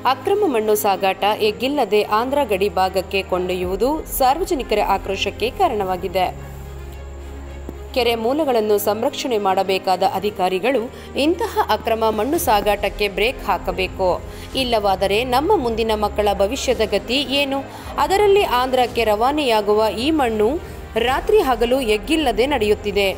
ಅಕ್ರಮ ಮಣ್ಣು ಸಾಗಾಟ ಎಗ್ಗಿಲ್ಲದೆ ಆಂಧ್ರ ಗಡಿ ಭಾಗಕ್ಕೆ ಕೊಂಡೊಯ್ಯುವುದು ಸಾರ್ವಜನಿಕರ ಆಕ್ರೋಶಕ್ಕೆ ಕಾರಣವಾಗಿದೆ. ಕೆರೆ ಮೂಲಗಳನ್ನು ಸಂರಕ್ಷಣೆ ಮಾಡಬೇಕಾದ ಅಧಿಕಾರಿಗಳು ಇಂತಹ ಅಕ್ರಮ ಮಣ್ಣು ಸಾಗಾಟಕ್ಕೆ ಬ್ರೇಕ್ ಹಾಕಬೇಕು. ಇಲ್ಲವಾದರೆ ನಮ್ಮ ಮುಂದಿನ ಮಕ್ಕಳ ಭವಿಷ್ಯದ ಗತಿ ಏನು? ಅದರಲ್ಲಿ ಆಂಧ್ರಕ್ಕೆ ರವಾನೆಯಾಗುವ ಈ ಮಣ್ಣು ರಾತ್ರಿ ಹಗಲು ಎಗ್ಗಿಲ್ಲದೆ ನಡೆಯುತ್ತಿದೆ.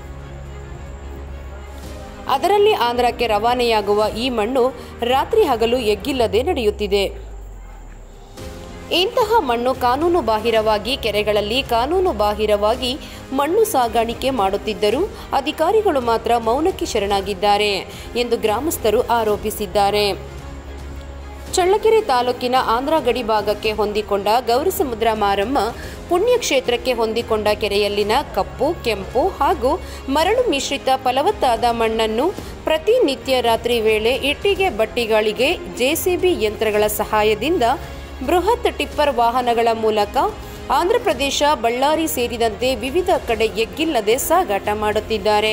ಇಂತಹ ಮಣ್ಣು ಕಾನೂನು ಬಾಹಿರವಾಗಿ ಕೆರೆಗಳಲ್ಲಿ ಕಾನೂನು ಬಾಹಿರವಾಗಿ ಮಣ್ಣು ಸಾಗಾಣಿಕೆ ಮಾಡುತ್ತಿದ್ದರೂ ಅಧಿಕಾರಿಗಳು ಮಾತ್ರ ಮೌನಕ್ಕೆ ಶರಣಾಗಿದ್ದಾರೆ ಎಂದು ಗ್ರಾಮಸ್ಥರು ಆರೋಪಿಸಿದ್ದಾರೆ. ಚಳ್ಳಕೆರೆ ತಾಲೂಕಿನ ಆಂಧ್ರ ಗಡಿ ಭಾಗಕ್ಕೆ ಹೊಂದಿಕೊಂಡ ಗೌರಿಸಮುದ್ರ ಮಾರಮ್ಮ ಪುಣ್ಯಕ್ಷೇತ್ರಕ್ಕೆ ಹೊಂದಿಕೊಂಡ ಕೆರೆಯಲ್ಲಿನ ಕಪ್ಪು, ಕೆಂಪು ಹಾಗೂ ಮರಳು ಮಿಶ್ರಿತ ಫಲವತ್ತಾದ ಮಣ್ಣನ್ನು ಪ್ರತಿನಿತ್ಯ ರಾತ್ರಿ ವೇಳೆ ಇಟ್ಟಿಗೆ ಬಟ್ಟಿಗಳಿಗೆ ಜೆಸಿಬಿ ಯಂತ್ರಗಳ ಸಹಾಯದಿಂದ ಬೃಹತ್ ಟಿಪ್ಪರ್ ವಾಹನಗಳ ಮೂಲಕ ಆಂಧ್ರಪ್ರದೇಶ, ಬಳ್ಳಾರಿ ಸೇರಿದಂತೆ ವಿವಿಧ ಕಡೆ ಎಗ್ಗಿಲ್ಲದೆ ಸಾಗಾಟ ಮಾಡುತ್ತಿದ್ದಾರೆ.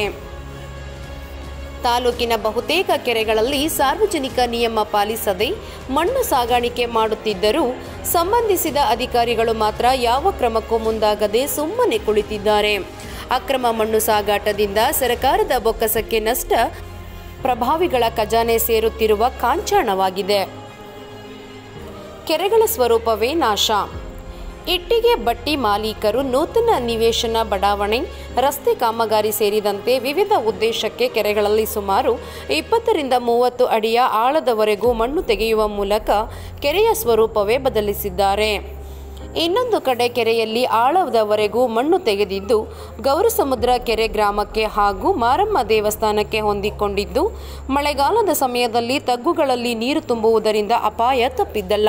ತಾಲೂಕಿನ ಬಹುತೇಕ ಕೆರೆಗಳಲ್ಲಿ ಸಾರ್ವಜನಿಕ ನಿಯಮ ಪಾಲಿಸದೆ ಮಣ್ಣು ಸಾಗಾಣಿಕೆ ಮಾಡುತ್ತಿದ್ದರೂ ಸಂಬಂಧಿಸಿದ ಅಧಿಕಾರಿಗಳು ಮಾತ್ರ ಯಾವ ಕ್ರಮಕ್ಕೂ ಮುಂದಾಗದೆ ಸುಮ್ಮನೆ ಕುಳಿತಿದ್ದಾರೆ. ಅಕ್ರಮ ಮಣ್ಣು ಸಾಗಾಟದಿಂದ ಸರ್ಕಾರದ ಬೊಕ್ಕಸಕ್ಕೆ ನಷ್ಟ, ಪ್ರಭಾವಿಗಳ ಖಜಾನೆ ಸೇರುತ್ತಿರುವ ಕಾಂಚಾಣವಾಗಿದೆ. ಕೆರೆಗಳ ಸ್ವರೂಪವೇ ನಾಶ. ಇಟ್ಟಿಗೆ ಬಟ್ಟಿ ಮಾಲೀಕರು ನೂತನ ನಿವೇಶನ, ಬಡಾವಣೆ, ರಸ್ತೆ ಕಾಮಗಾರಿ ಸೇರಿದಂತೆ ವಿವಿಧ ಉದ್ದೇಶಕ್ಕೆ ಕೆರೆಗಳಲ್ಲಿ ಸುಮಾರು 20 ರಿಂದ 30 ಅಡಿಯ ಆಳದವರೆಗೂ ಮಣ್ಣು ತೆಗೆಯುವ ಮೂಲಕ ಕೆರೆಯ ಸ್ವರೂಪವೇ ಬದಲಿಸಿದ್ದಾರೆ. ಇನ್ನೊಂದು ಕಡೆ ಕೆರೆಯಲ್ಲಿ ಆಳದವರೆಗೂ ಮಣ್ಣು ತೆಗೆದಿದ್ದು ಗೌರಿಸಮುದ್ರ ಕೆರೆ ಗ್ರಾಮಕ್ಕೆ ಹಾಗೂ ಮಾರಮ್ಮ ದೇವಸ್ಥಾನಕ್ಕೆ ಹೊಂದಿಕೊಂಡಿದ್ದು ಮಳೆಗಾಲದ ಸಮಯದಲ್ಲಿ ತಗ್ಗುಗಳಲ್ಲಿ ನೀರು ತುಂಬುವುದರಿಂದ ಅಪಾಯ ತಪ್ಪಿದ್ದಲ್ಲ.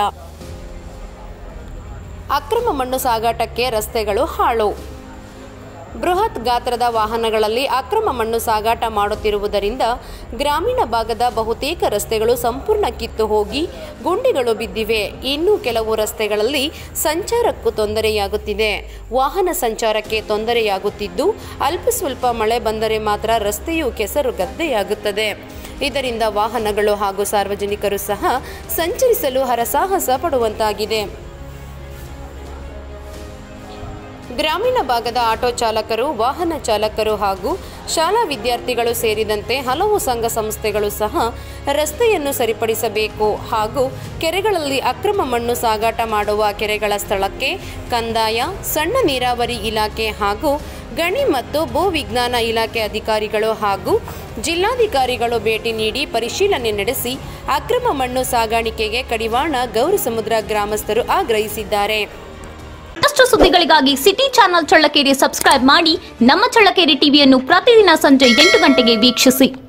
ಅಕ್ರಮ ಮಣ್ಣು ಸಾಗಾಟಕ್ಕೆ ರಸ್ತೆಗಳು ಹಾಳು. ಬೃಹತ್ ಗಾತ್ರದ ವಾಹನಗಳಲ್ಲಿ ಅಕ್ರಮ ಮಣ್ಣು ಸಾಗಾಟ ಮಾಡುತ್ತಿರುವುದರಿಂದ ಗ್ರಾಮೀಣ ಭಾಗದ ಬಹುತೇಕ ರಸ್ತೆಗಳು ಸಂಪೂರ್ಣ ಕಿತ್ತು ಹೋಗಿ ಗುಂಡಿಗಳು ಬಿದ್ದಿವೆ. ಇನ್ನು ಕೆಲವು ರಸ್ತೆಗಳಲ್ಲಿ ಸಂಚಾರಕ್ಕೂ ತೊಂದರೆಯಾಗುತ್ತಿದೆ. ವಾಹನ ಸಂಚಾರಕ್ಕೆ ತೊಂದರೆಯಾಗುತ್ತಿದ್ದು ಅಲ್ಪ ಸ್ವಲ್ಪ ಮಳೆ ಬಂದರೆ ಮಾತ್ರ ರಸ್ತೆಯು ಕೆಸರು ಗದ್ದೆಯಾಗುತ್ತದೆ. ಇದರಿಂದ ವಾಹನಗಳು ಹಾಗೂ ಸಾರ್ವಜನಿಕರು ಸಹ ಸಂಚರಿಸಲು ಹರಸಾಹಸ ಪಡುವಂತಾಗಿದೆ. ಗ್ರಾಮೀಣ ಭಾಗದ ಆಟೋ ಚಾಲಕರು, ವಾಹನ ಚಾಲಕರು ಹಾಗೂ ಶಾಲಾ ವಿದ್ಯಾರ್ಥಿಗಳು ಸೇರಿದಂತೆ ಹಲವು ಸಂಘ ಸಂಸ್ಥೆಗಳು ಸಹ ರಸ್ತೆಯನ್ನು ಸರಿಪಡಿಸಬೇಕು ಹಾಗೂ ಕೆರೆಗಳಲ್ಲಿ ಅಕ್ರಮ ಮಣ್ಣು ಸಾಗಾಟ ಮಾಡುವ ಕೆರೆಗಳ ಸ್ಥಳಕ್ಕೆ ಕಂದಾಯ, ಸಣ್ಣ ನೀರಾವರಿ ಇಲಾಖೆ ಹಾಗೂ ಗಣಿ ಮತ್ತು ಭೂ ವಿಜ್ಞಾನ ಇಲಾಖೆ ಅಧಿಕಾರಿಗಳು ಹಾಗೂ ಜಿಲ್ಲಾಧಿಕಾರಿಗಳು ಭೇಟಿ ನೀಡಿ ಪರಿಶೀಲನೆ ನಡೆಸಿ ಅಕ್ರಮ ಮಣ್ಣು ಸಾಗಾಣಿಕೆಗೆ ಕಡಿವಾಣ ಗೌರಿಸಮುದ್ರ ಗ್ರಾಮಸ್ಥರು ಆಗ್ರಹಿಸಿದ್ದಾರೆ. ಮತ್ತಷ್ಟು ಸುದ್ದಿಗಳಿಗಾಗಿ ಸಿಟಿ ಚಾನೆಲ್ ಚಳ್ಳಕೆರೆ ಸಬ್ಸ್ಕ್ರೈಬ್ ಮಾಡಿ. ನಮ್ಮ ಚಳ್ಳಕೆರೆ ಟಿವಿಯನ್ನು ಪ್ರತಿದಿನ ಸಂಜೆ 8 ಗಂಟೆಗೆ ವೀಕ್ಷಿಸಿ.